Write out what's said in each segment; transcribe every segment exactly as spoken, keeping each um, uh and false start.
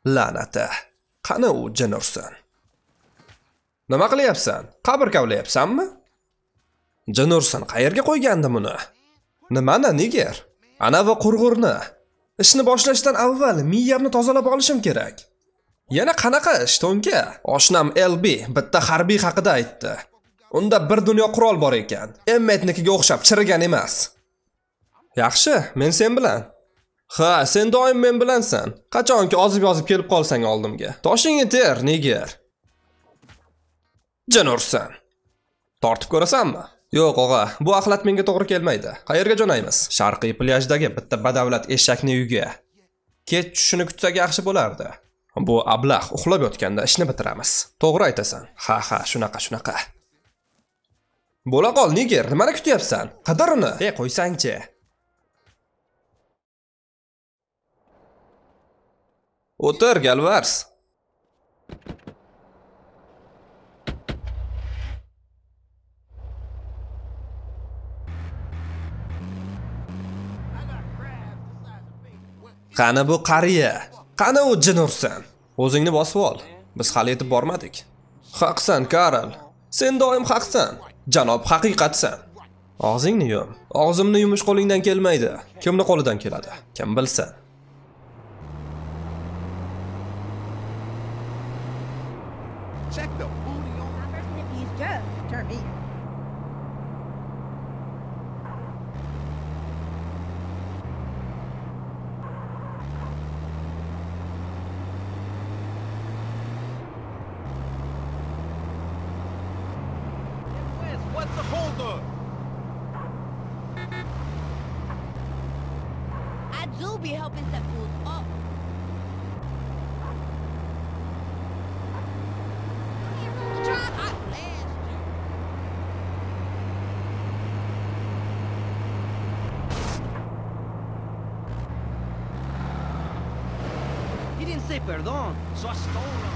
La'nati. Qani u jin ursin. Nima qilyapsan? Qabr kavlayapsanmi? Jin ursin, qayerga qo'ygandi buni? Nimani, Niger? Anavi qurg'urni. Ishni boshlashdan avval miyamni tozalab olishim kerak. Yana qanaqa ish, Tonka? Oshnam L B bitta harbiy haqida aytdi. Unda bir dunyo qurol bor ekan. Emmetnikiga o'xshab chirigan emas. Yaxshi, men sen bilan. Ha, sen doim men bilansan. Qachonki ozib yozib kelib qolsang oldimga. Toshingni ter, Niger. Jin ursin. Tortib ko'rasanmi? Yo'q, og'a, bu axlat menga to'g'ri kelmaydi. Qayerga jo'naymiz? Sharqiy plyajdagi bitta badavlat eshakni uyiga. Kech tushini kutsak yaxshi bo'lardi. Bu ablah uxlab yotganda ishni bitiramiz. To'g'ri aytasan. Ha, ha, shunaqa, shunaqa. Bo'la qol, Niger, nimani kutyapsan? Qidir uni. Ey, qo'ysang-chi. O'tir, Galvars. Qani bu qariya? Qani u jin ursin? O'zingni bosib ol. Biz hali yetib bormadik. Haqsan, Karl. Sen doim haqsan. Janob haqiqatsan. Og'zingni yum. Og'zimni yumish qo'lingdan kelmaydi. Kimning qo'lidan keladi? Kim bilsin. Check the booty on the person if he's just turn me. What's the holdup? I do be helping set fools up. Try hot blast. He didn't say perdón, so I stole him.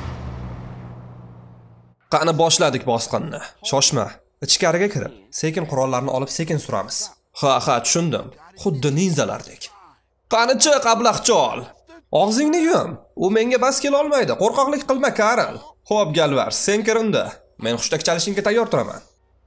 Qani boshladik bosqinni. Shoshma. Ichkariga kirib, sekin qurollarni olib sekin suramiz. Ha, ha, tushundim. Xuddi ninzalardek. Qani chiq, ablahchol. Og'zingni yum. U menga bas kela olmaydi. Qo'rqoqlik qilma, Karl. Xo'p, Galvars, sen kir unda. Men xushtak chalishingga tayyor turaman.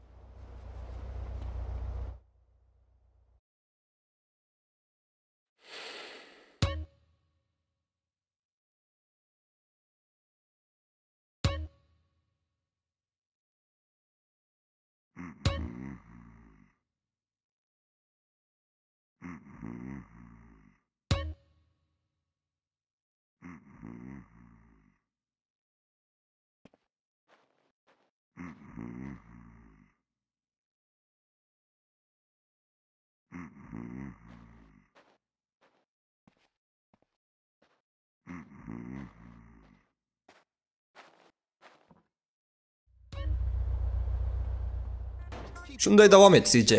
Shunday davom et, C J.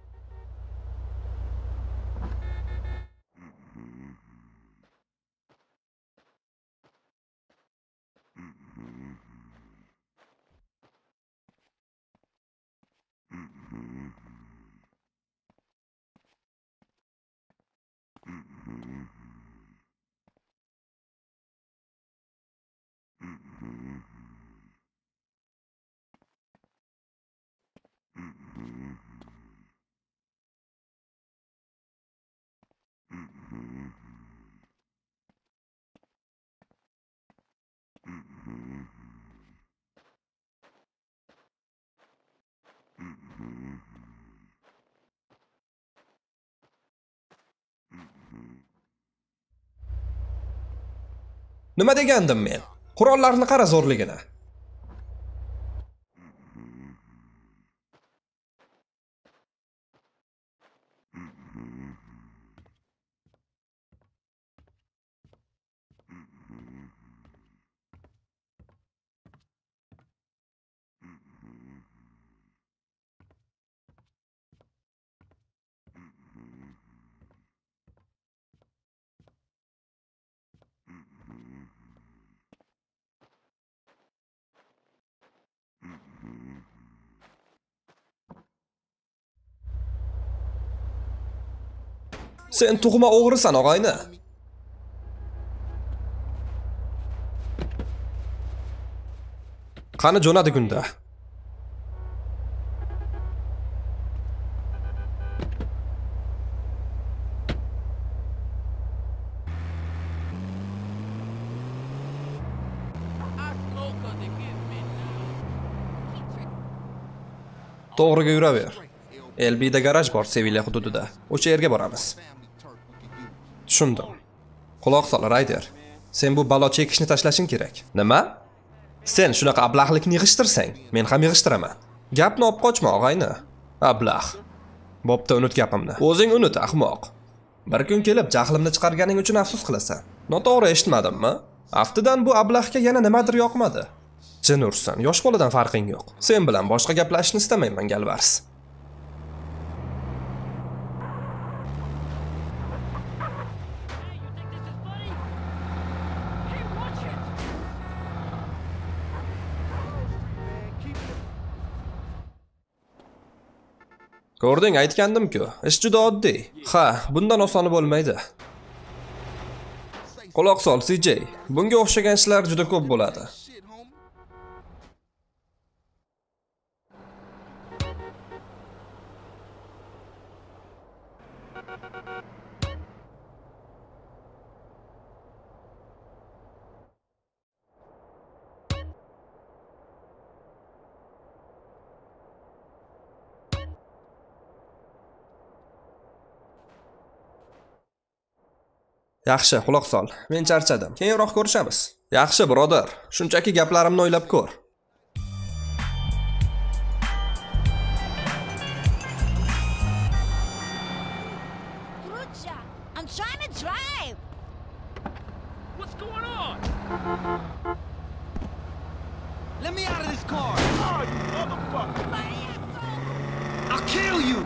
Nima degandim men? Qurollarni qara zo'rligini. Sen tug'ma o'g'risan, og'ayni. Qani jo'nadi gunda. To'g'riga yuraver. L B'da garaj bor Sevilya hududida. O'sha yerga boramiz. Tushundim. Quloq sol, Ryder. Sen bu balo chekishni tashlashing kerak. Nima? Sen shunaqa ablahlikni yig'ishtirsang, men ham yig'ishtiraman. Gapni olib qochma, og'ayni. Ablah. Bo'pti, unut gapimni. O'zing unut, ahmoq. Bir kun kelib jahlimni chiqarganing uchun afsus qilasan. Noto'g'ri eshitmadimmi? Aftidan bu ablahga yana nimadir yoqmadi. Jin ursin, yosh boladan farqing yo'q. Sen bilan boshqa gaplashishni istamayman, Galvars. Ko'rding, aytgandim-ku, ish juda oddiy. Ha, bundan osoni bo'lmaydi. Quloq sol, C J. Bunga o'xshagan ishlar juda ko'p bo'ladi. Yaxshi, quloq sol. Men charchadim. Keyinroq ko'rishamiz. Yaxshi, birodar. Shunchaki gaplarimni o'ylab ko'r. Rucha, I'm trying to drive. What's going on? Let me out of this car! Oh, you motherfucker! I'll kill you!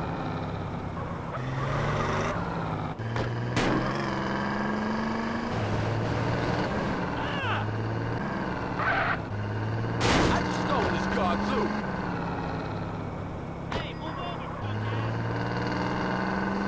I just stole this car too. Hey, move over, fuckhead.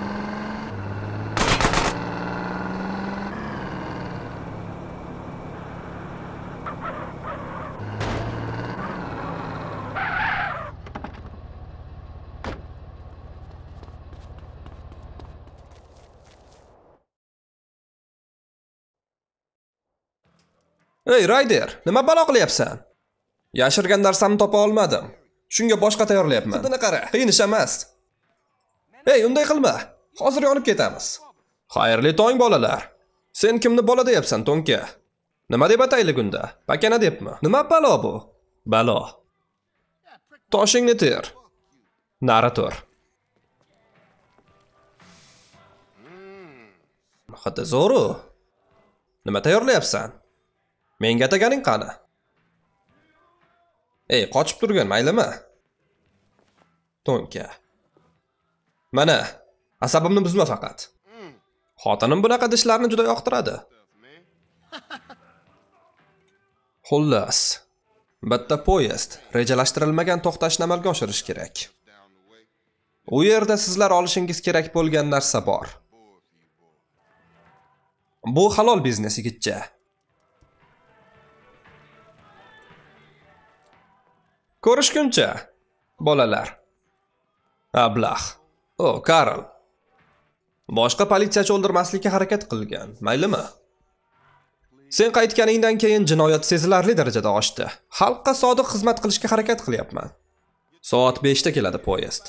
Ey, Ryder, nima balo qilyapsan? Yashirgan narsamni topa olmadim. Shunga boshqa tayyorlayapman. Hidini qara, qiyin ish emas. Ey, unday qilma. Hozir yonib ketamiz. Xayrli tong, bolalar. Sen kimni bola deyapsan, to'nka? Nima deb ataylik unda? Pakana debmi? Nima balo bu? Balo. Toshingni ter. Nari tur. Hadi zo'ru. Nima tayyorlayapsan? Menga ataganing qani? Ey, qochib turgan, maylimi? To'nka. Mana, asabimni buzma faqat. Xotinim bunaqa dishlarni juda yoqtiradi. Xullas, bitta poyezd rejalashtirilmagan to'xtashni amalga oshirish kerak. U yerda sizlar olishingiz kerak bo'lgan narsa bor. Bu halol biznes yigitcha. Ko'rishguncha, bolalar. Ablah. O, Karl. Boshqa politsiyachi o'ldirmaslikka harakat qilgan, maylimi? Sen qaytganingdan keyin jinoyat sezilarli darajada oshdi. Xalqqa sodiq xizmat qilishga harakat qilyapman. Soat beshda keladi poyezd.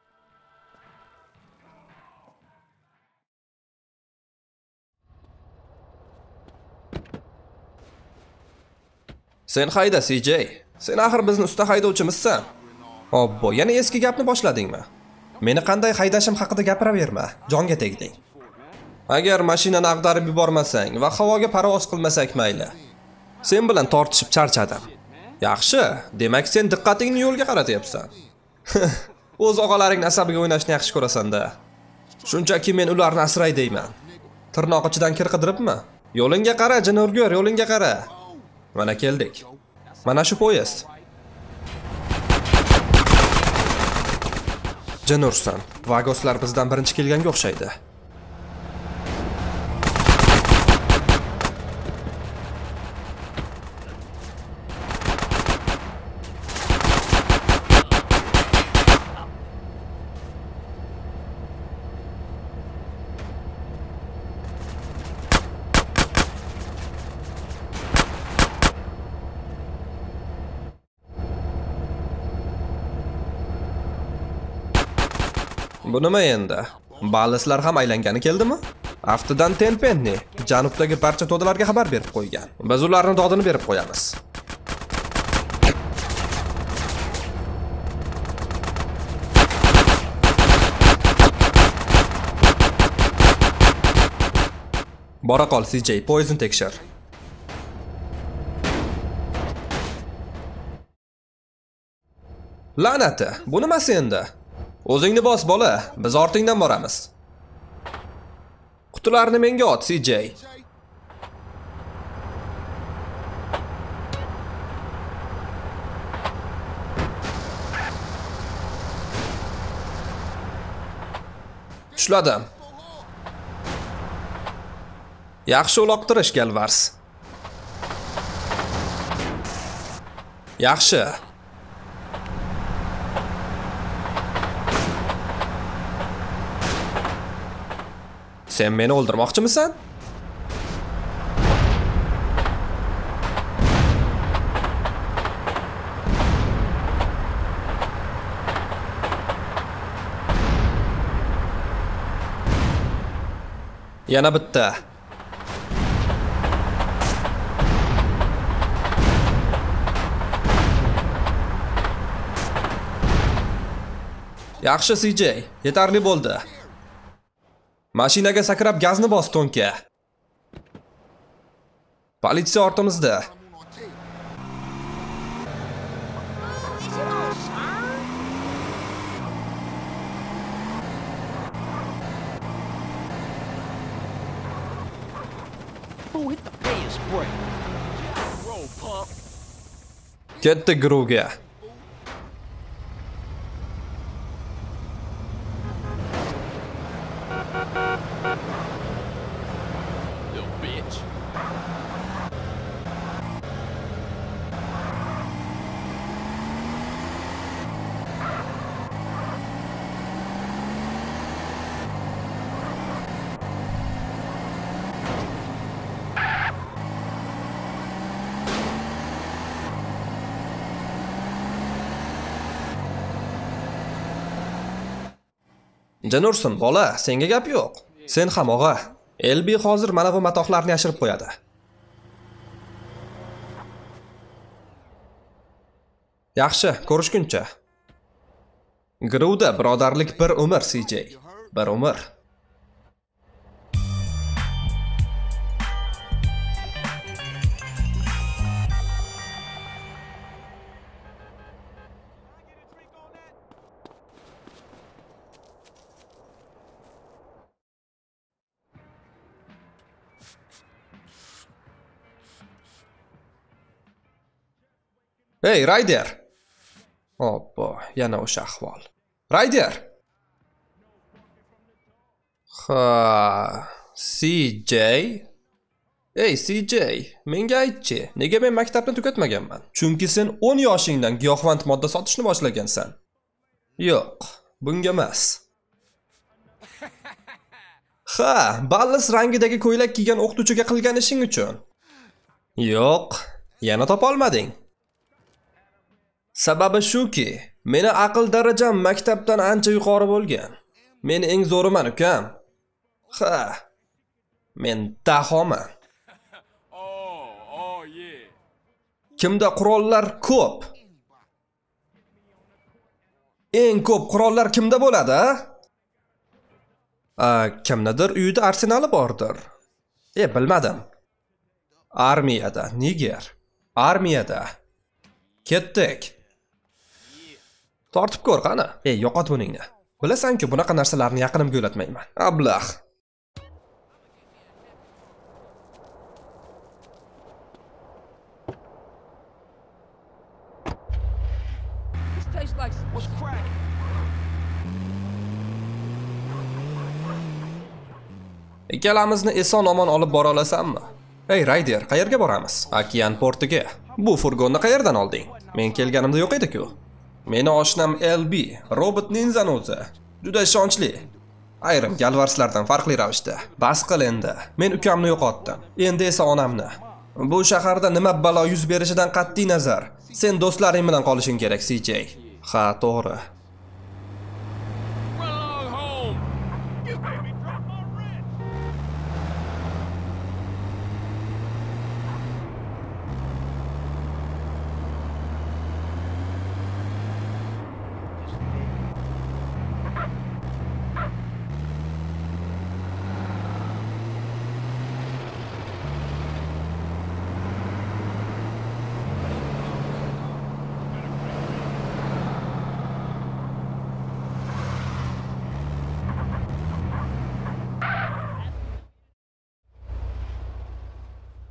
Sen hayda, C J. Sen axir bizni usta haydovchimizsan. Obbo, yana eski gapni boshladingmi? Meni qanday haydashim haqida gapiraverma, jonga tegding. Agar mashinani ag'darib yubormasang va havoga parvoz qilmasak mayli. Sen bilan tortishib charchadim. Yaxshi, demak sen diqqatingni yo'lga qaratyapsan. O'z og'alaring asabiga o'ynashni yaxshi ko'rasan-da. Shunchaki men ularni asray deyman. Tirnoq ichidan kir qidiribmi? Yo'lingga qara, jin urgur, yo'lingga qara. Mana keldik. Mana shu poyezd. Jin ursin. Vagoslar bizdan birinchi kelganga o'xshaydi. Bu nima endi? Ballislar ham aylangani keldimi? Aftidan Tenpenni janubdagi barcha to'dalarga xabar berib qo'ygan. Biz ularning dodini berib qo'yamiz. Bora qol C J, poison tekshir. La'nati, bu nimasi endi? O'zingni bos bola, biz ortingdan boramiz. Qutilarni menga ot C J. Ushladim. Yaxshi uloqtirish Galvars. Yaxshi. Sen meni o'ldirmoqchimisan? Yana bitta. Yaxshi C J, yetarli bo'ldi. Mashinaga sakrab gazni bos to'nka. Politsiya ortimizda. Who hit the pay spray? Roll pump. Ketdi guruhga. Little bitch. Janurson bola, senga gap yo'q. Sen ham og'a. L B hozir mana bu matohlarni yashirib qo'yadi. Yaxshi, ko'rishguncha. Gruvda birodarlik bir umr C J. Bir umr. Hey, Ryder. Hoppa, yana o'sha ahvol. Ryder. Ha, C J. Hey, C J, menga aytchi, nega men maktabni tugatmaganman? Chunki sen o'n yoshingdan giyohvand modda sotishni boshlagansan. Yo'q, bunga emas. Ha, ballis rangidagi ko'ylak kiygan o'qituvchiga qilgan ishing uchun. Yo'q, yana topa olmading. Sababi shuki, meni aql darajam maktabdan ancha yuqori bo'lgan. Men eng zo'riman, ukam. Ha. Men dahoman. Oh, oh yeah. Kimda qurollar ko'p? Eng ko'p qurollar kimda bo'ladi, a? A, kimnidir uyida arsenali bordir. E, bilmadim. Armiyada, niger. Armiyada. Ketdik. Tortib ko'r qani. Ey, yo'qot buningni. Bilasan-ku, bunaqa narsalarni yaqinimga yo'latmayman. Ablah. This tastes like What's cracking? Ikkalamizni eson-omon olib bora olasanmi? Ey, Ryder, qayerga boramiz? Okean portiga. Bu furgonni qayerdan olding? Men kelganimda yo'q edi-ku. Meni oshnam L B, robot ninzani o'zi. Juda ishonchli. Ayrim galvarslardan farqli ravishda. Bas qil endi. Men ukamni yo'qotdim. Endi esa onamni. Bu shaharda nima balo yuz berishidan qat'iy nazar, sen do'stlaring bilan qolishing kerak, C J. Ha, to'g'ri. Run along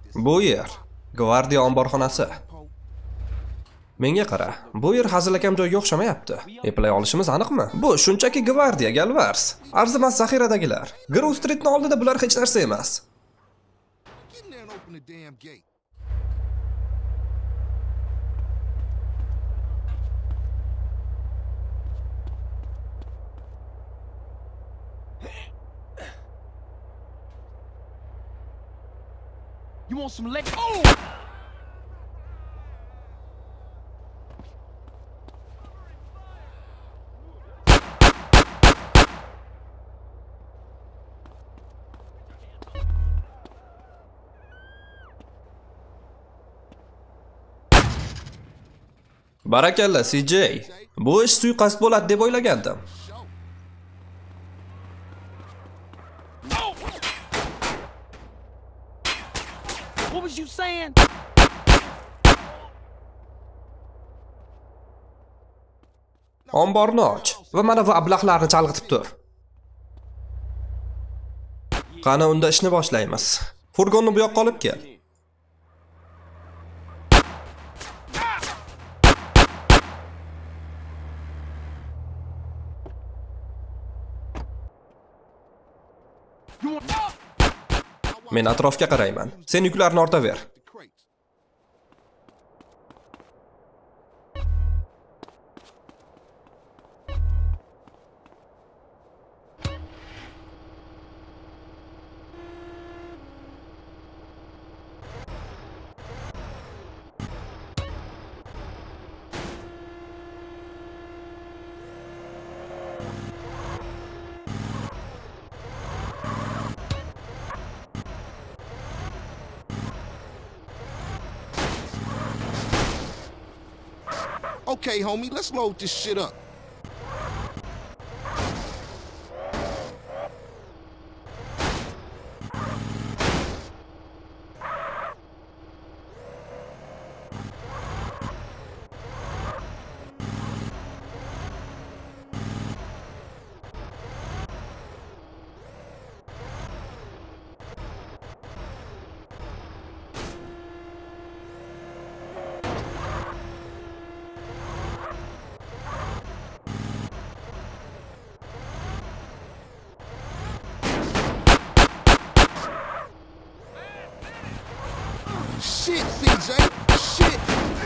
Bu yer gvardiya omborxonasi. Menga qara, bu yer hazilakam joyga o'xshamayapti. Eplay olishimiz aniqmi? Bu shunchaki gvardiya, Galvars. Arzimas zaxiradagilar. Grove Streetning oldida bular hech narsa emas. Get in there and open the damn gate. You want some leg? Oh! Barakalla, C J. Bu ish suiqasd bo'ladi deb o'ylagandim. What was you saying? Omborni och va mana bu ablahlarni chalg'itib tur. Qani unda ishni boshlaymiz. Furgonni bu yoqqa olib kel. Men atrofga qarayman. Sen yuklarni ortaver. The crates. Okay, homie, let's load this shit up. Shit, C J. Shit.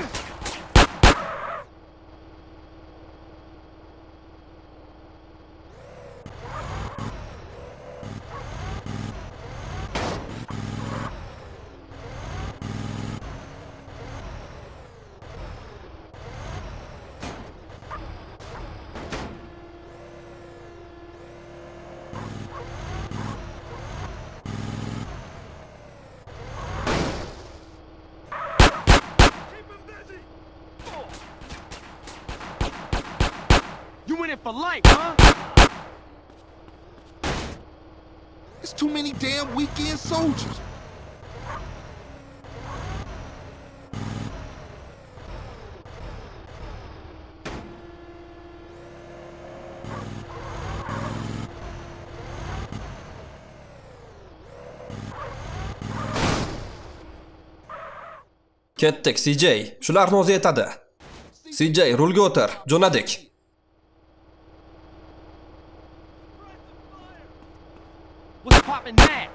You in it for life, huh? It's too many damn weekend soldiers. Ketdik, C J. Shularni o'zi yetadi. C J, rulga o'tir. Jo'nadik. What's poppin' now?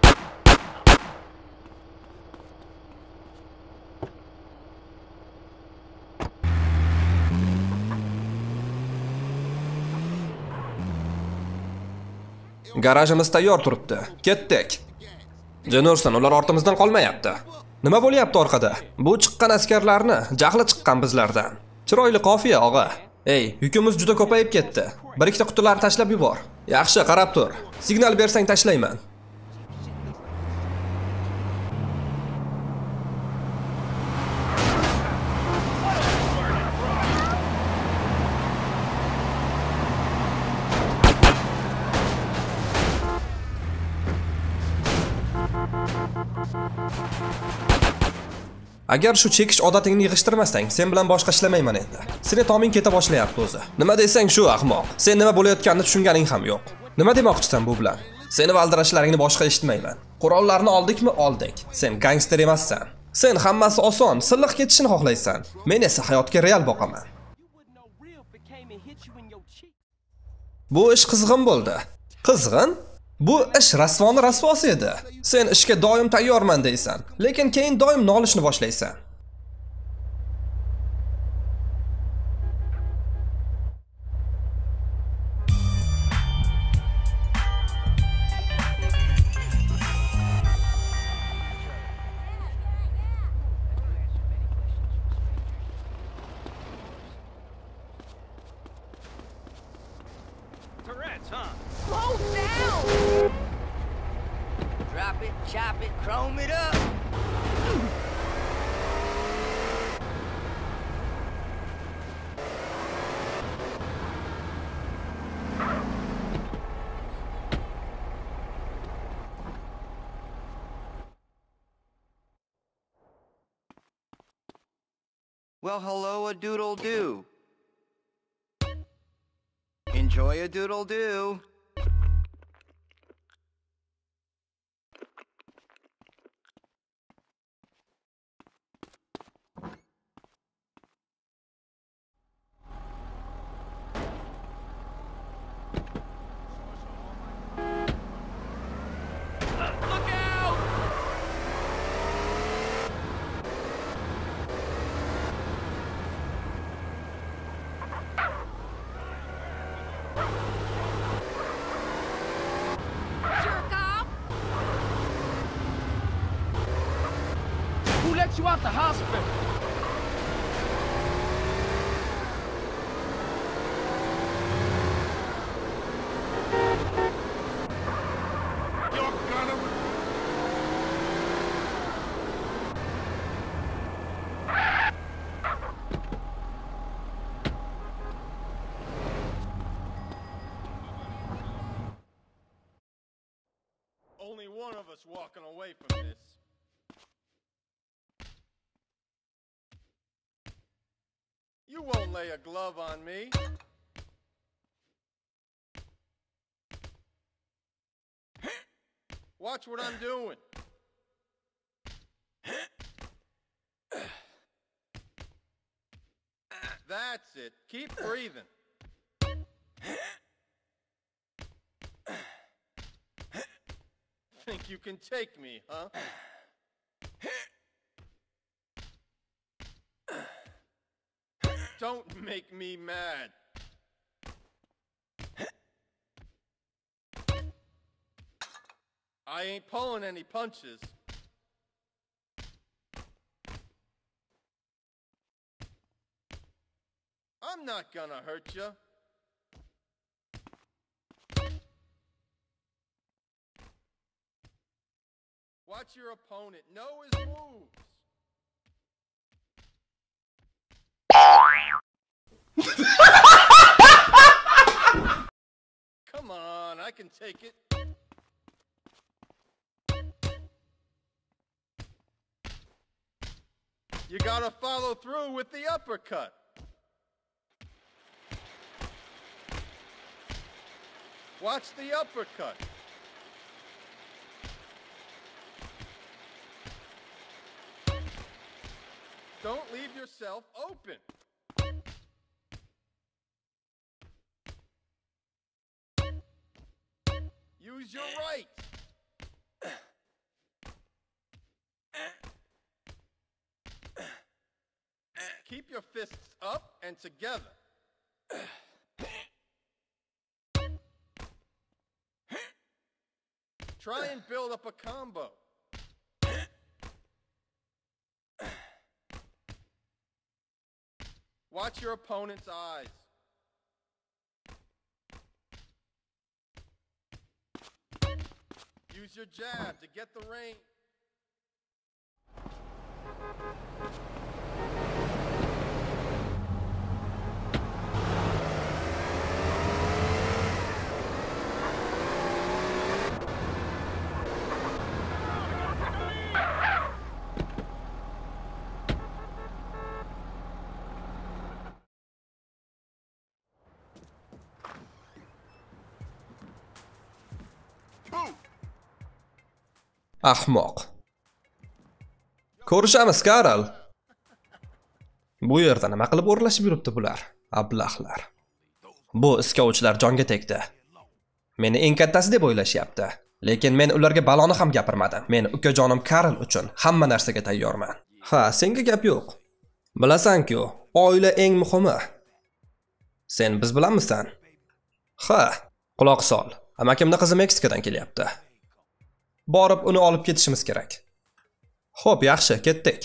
Garajimiz tayyor turibdi. Ketdik. Jenurson, ular ortimizdan qolmayapti. Nima bo'lyapti orqada? Bu chiqqan askarlarni jahli chiqqan bizlardan. Chiroyli qofiya, og'a. Ey, yukimiz juda ko'payib ketdi. Bir ikkita qutilarni tashlab yubor. Yaxshi, qarab tur. Signal bersang tashlayman. Agar shu chekish odatingni yig'ishtirmasang, sen bilan boshqa ishlamayman endi. Seni toming keta boshlayapti o'zi. Nima desang shu, ahmoq. Sen nima bo'layotganini tushunganing ham yo'q. Nima demoqchisan bu bilan? Seni valdirashlaringni boshqa eshitmayman. Qurollarni oldikmi? Oldik. Sen gangster emassan. Sen hammasi oson, silliq ketishini xohlaysan. Men esa hayotga real boqaman. Bu ish qizg'in bo'ldi. Qizg'in? Bu ish rasvoni rasvosi edi. Sen ishga doim tayyorman deysan, lekin keyin doim nolishni boshlaysan. Tourette's, huh? Slow down! Drop it, chop it, chrome it up. Well, hello, a doodle do. Enjoy a doodle do. Look out! Jerk off! Who let you out the hospital? You're gonna... Only one of us walking away from this. You won't lay a glove on me. Watch what I'm doing. That's it. Keep breathing. Think you can take me, huh? Don't make me mad. I ain't pulling any punches. I'm not gonna hurt you. Watch your opponent know his moves. Come on, I can take it. You gotta follow through with the uppercut. Watch the uppercut. Don't leave yourself open. Use your right. Keep your fists up and together. Try and build up a combo. Watch your opponent's eyes. Use your jab to get the range. Ahmoq. Ko'rishamiz, Karl. Bu yerda nima qilib o'rlashib yuribdi bular? Ablahlar. Bu iskovchilar jonga tegdi. Meni eng kattasi deb o'ylashyapti. Lekin men ularga baloni ham gapirmadim. Men ukajonim Karl uchun hamma narsaga tayyorman. Ha, senga gap yo'q. Bilasan-ku, oila eng muhimi. Sen biz bilanmisan? Ha, quloq sol. Amakimning qizi Meksikadan kelyapti. Borib uni olib ketishimiz kerak. Xo'p, yaxshi, ketdik.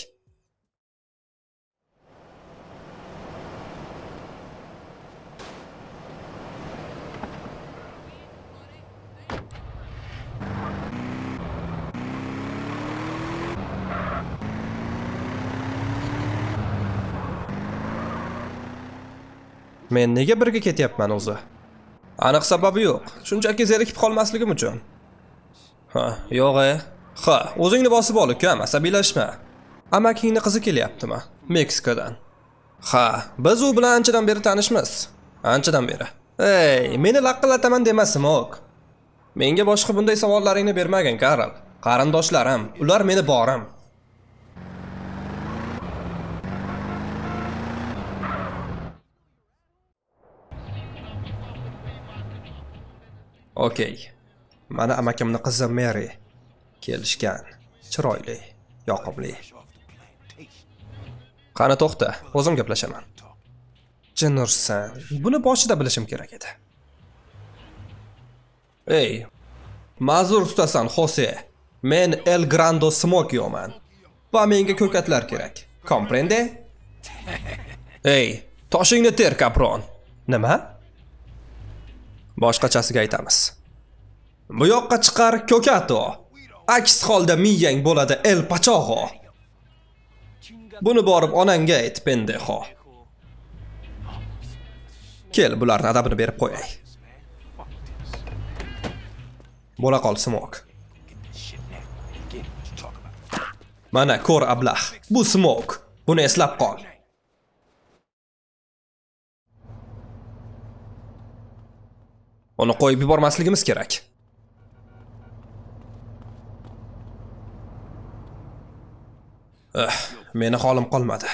Men nega birga ketyapman o'zi? Aniq sababi yo'q. Shunchaki zerikib qolmasligim uchun. Ha, yo'q-e. Ha, o'zingni bosib ol, ukam, asabiylashma. Amakingni qizi kelyaptimi? Meksikadan. Ha, biz u bilan anchadan beri tanishmiz. Anchadan beri. Ey, meni laqillataman demasim o'q. Menga boshqa bunday savollaringni bermagin, Karl. Qarindoshlarim, ular meni borim. Okey. Mana amakimning qizi Mary kelishgan. Chiroyli, yoqimli. Qani to'xta, o'zim gaplashaman. Jinursan, buni boshida bilishim kerak edi. Ey, ma'zur tutasan, Jose. Men El Grande Smokyoman. Va menga ko'katlar kerak. Comprende? Ey, toshingni ter, kapron. Nima? Boshqachasiga aytamiz. Bu yoqqa chiqar ko'kato. Aks holda miyang bo'ladi El Pachogo. Buni borib onangga ayt, pendejo. Kel, bularning adabini berib qo'yay. Bo'la qol, Smok. Mana ko'r ablah. Bu Smok. Buni eslab qol. Uni qo'yib yubormasligimiz kerak. Eh, meni holim qolmadi.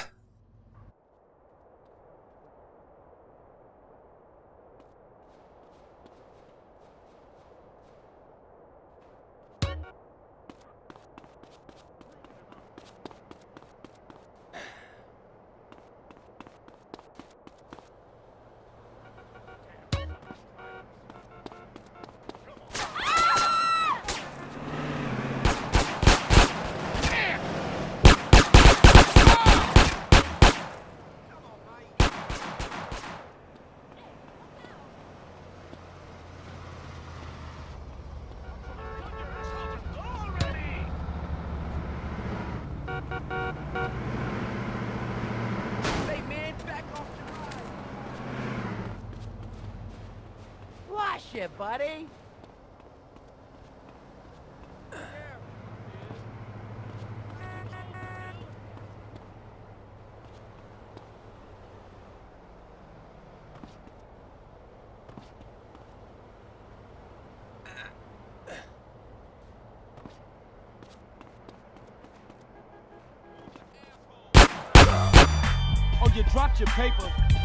Hey, man, back off the ride. Wash it, buddy. Oh, you dropped your paper.